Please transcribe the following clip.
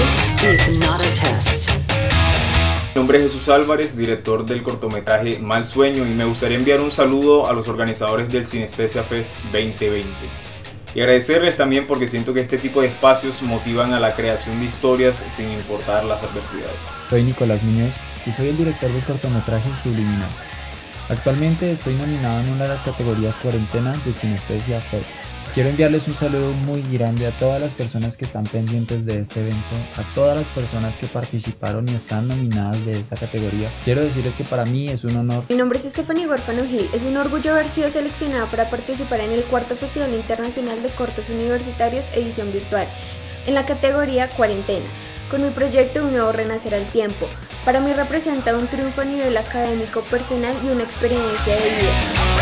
This is not a test. Mi nombre es Jesús Álvarez, director del cortometraje Mal Sueño, y me gustaría enviar un saludo a los organizadores del Sinestesia Fest 2020 y agradecerles también porque siento que este tipo de espacios motivan a la creación de historias sin importar las adversidades. Soy Nicolás Muñoz y soy el director del cortometraje Subliminal. Actualmente estoy nominado en una de las categorías cuarentena de Sinestesia Fest. Quiero enviarles un saludo muy grande a todas las personas que están pendientes de este evento, a todas las personas que participaron y están nominadas de esta categoría. Quiero decirles que para mí es un honor. Mi nombre es Stephanie Huérfano Gil. Es un orgullo haber sido seleccionada para participar en el cuarto Festival Internacional de Cortos Universitarios edición virtual, en la categoría cuarentena, con mi proyecto Un Nuevo Renacer al Tiempo. Para mí representa un triunfo a nivel académico, personal y una experiencia de vida.